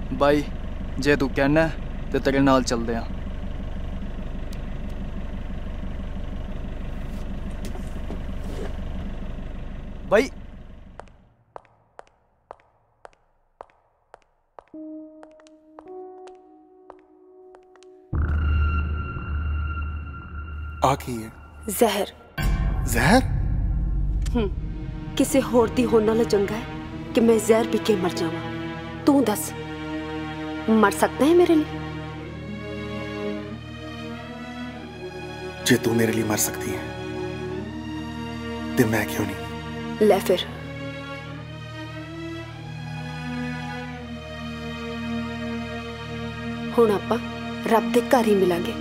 By जे तू कहना ते तेरे नाल चलदे आं। बाई आ की है? जहर। जहर? किसी होर दी होने नालों चंगा है कि मैं जहर पी के मर जावां। तू दस, मर सकता है मेरे लिए? जे तू मेरे लिए मर सकती है तो मैं क्यों नहीं? ले फिर। हुण आपां रब दे घर ही मिलांगे।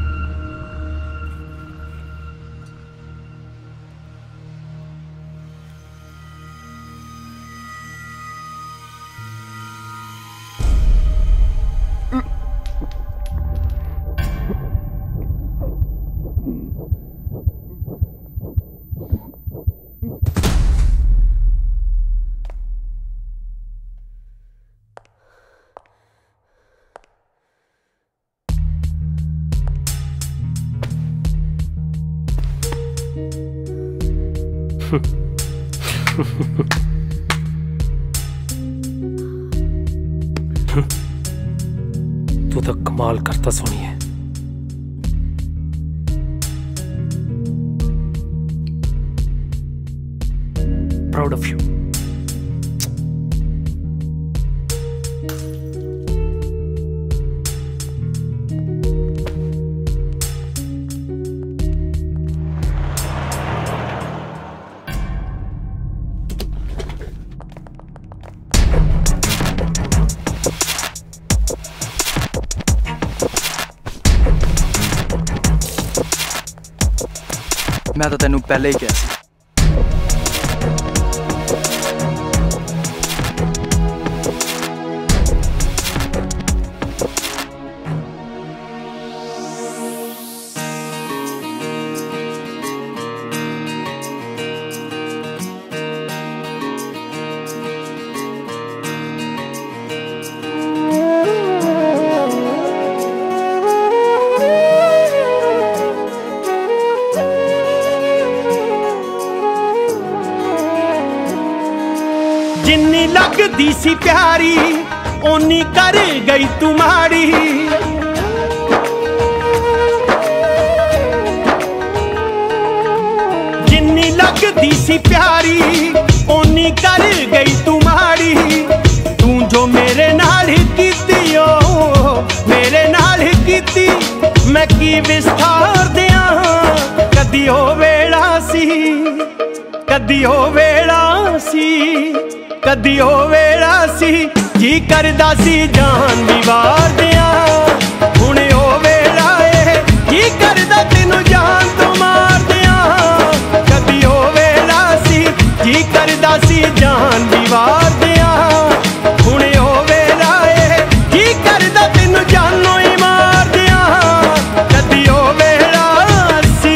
तू तो कमाल करता सोनिए। Proud of you. मैं तो तेनू पहले ही कहा सी। जिन्नी लगदी सी प्यारी ओनी कर गई तू माड़ी। जिन्नी लगदी सी प्यारी ओनी कर गई तू माड़ी। तू जो मेरे नाल कीती ओ मेरे नाल कीती मैं की विस्तार दियां। कदी ओ वेला सी कदी ओ वेला सी कदी ओ वेला सी जी करदा सी जान भी वार दियां। हुणे ओ वेला ए जी करदा तेनू जान तो मार दियां। कदी ओ वेला सी जी करदा सी जान भी वार दियां। हुणे ओ वेला ए जी करदा तेनू जानों ही मार दियां। कदी ओ वेला सी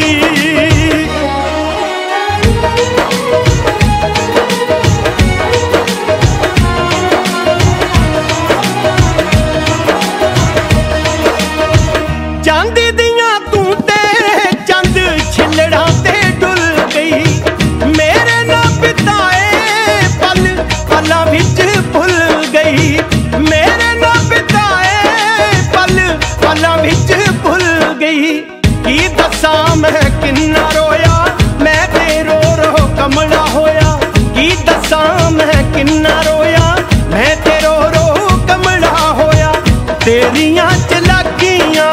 चांदी दियां तू ते चंद छिलड़ा ते डुल गई। मेरे ना बिताए पल पलां विच भुल गई। मेरे ना बिताए पल पलां विच भुल गई। की दसां मैं किन्ना रोया मैं ते रो रो कमला होया। की दसां मैं किन्ना रोया मैं ते रो रो कमला होया। तेरियां चलाकियां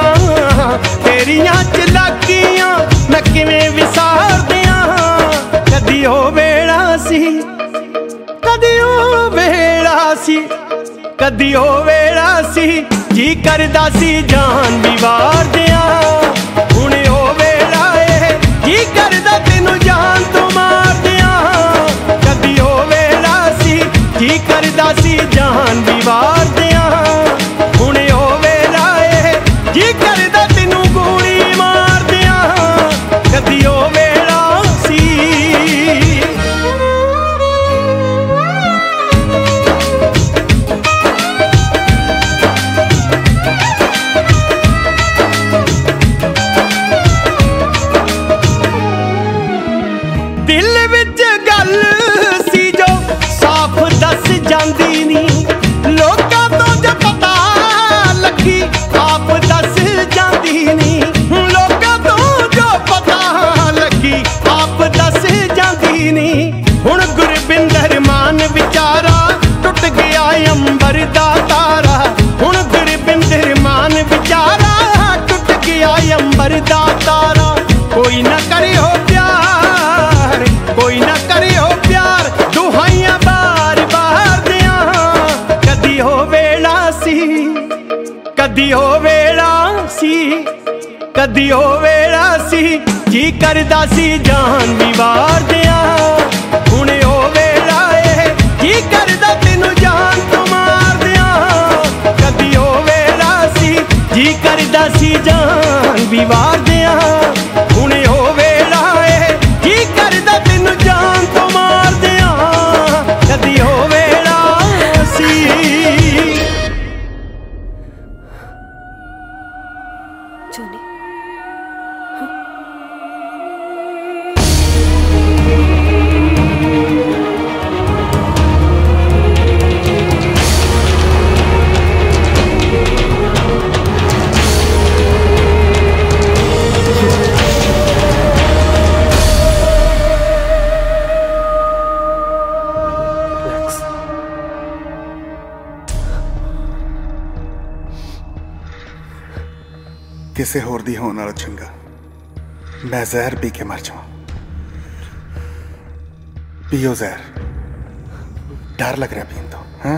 मैं किवें विसार दियां। कदी ओ वेला सी कदी ओ वेला सी कदी ओ वेला सी जी करदा सी जान भी वार दियां। हुणे ओ वेला ए जी करदा तेनू जान तो मार दियां। कदी ओ वेला सी जी करदा सी जान भी वार दियां। हुणे ओ वेला ए जी करदा तेनू गोली मार दियां। कदी ओ वेला सी कदी ओ वेला सी जी करदा सी जान भी वार दिया, हुणे ओ वेला ए जी करदा तेनू जान तो मार दिया। कदी ओ वेला सी जी करदा सी जान भी वार दिया, हुणे ओ वेला ए जी करदा तेनू जान तो मार दिया। कदी ओ वेला सी जोनी किसे होर दी होने वाला चंगा मैं जहर पी के मर जाऊं। पियो जहर, डर लग रहा पीन तो हाँ?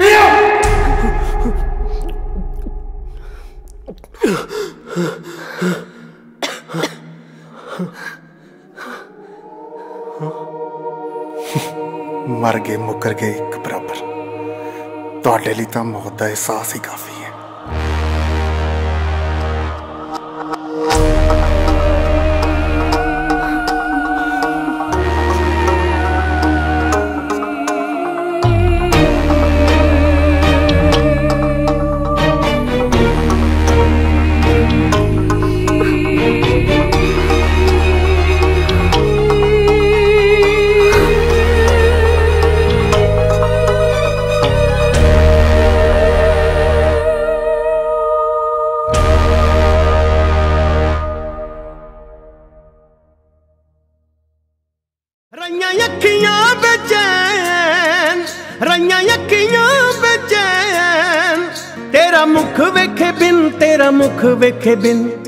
मर गए मुकर गए एक बराबर, तुहाडे लई तां मौत दा एहसास ही काफी है। तेरा मुख वेखे बिन